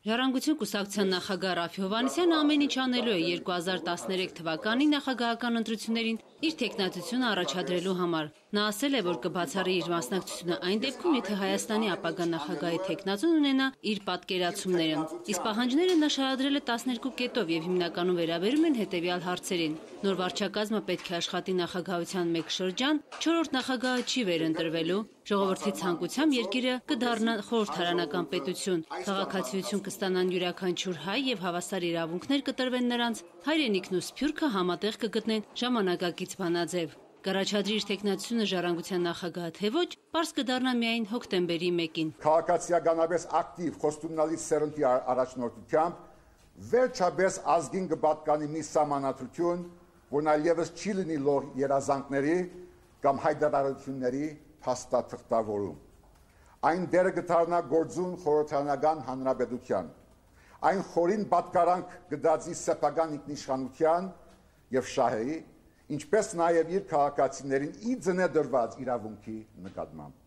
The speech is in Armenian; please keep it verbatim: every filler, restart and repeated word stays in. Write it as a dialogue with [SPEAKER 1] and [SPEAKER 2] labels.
[SPEAKER 1] Ժառանգություն կուսակցության նախագահ Ռաֆի Հովհաննիսյանը ամեն ինչ անելու է երկու հազար տասներեք թվականի նախագահական ընտրություններին իր թեկնածությունը առաջադրելու համար։ Նա ասել է, որ կբացառի իր մասնակցությունը այն դեպքում, եթե Հայաստանի ապագա նախագահի թեկնածուն ունենա իր պատկերացումները։ Իսկ պահանջները նա շարադրել է տասներկու կետով եւ հիմնականում վերաբերում են հետեւյալ հարցերին։ Նոր վարչակազմը պետք է աշխատի նախագահության մեկ շրջան, չորրորդ նախագահը չի վերընտրվելու, ժողովրդի ցանկությամբ երկիրը կդառնա խորհրդարանական պետություն, քաղաքացիություն կստանան յուրաքանչյուր հայ եւ հավասար իրավունքներ կտրվեն նրանց, հայրենիքն ու սփյուռքը համատեղ կգտնեն ժամանակակից բանաձև։ Կառաջադրի իր թեկնածությունը ժառանգության նախագահը թե ոչ, պարզ կդառնա միայն հոկտեմբերի մեկին։
[SPEAKER 2] Քաղաքացիականապես ակտիվ խոստումնալից սերնդի առաջնորդությամբ վերջապես ազգին կպատկանի մի սահմանադրություն, որն այլևս չի լինի լոռ երազանքների կամ հայտարարությունների փաստաթղթավորում։ Այն դերը կդառնա գործուն խորհրդարանական հանրապետության, այն խորին պատկարանք կդարձի սեփական ինքնիշխանության եւ շահերի, ինչպես նաեւ իր քաղաքացիներին ի ձնե դրված իրավունքի նկատմամբ։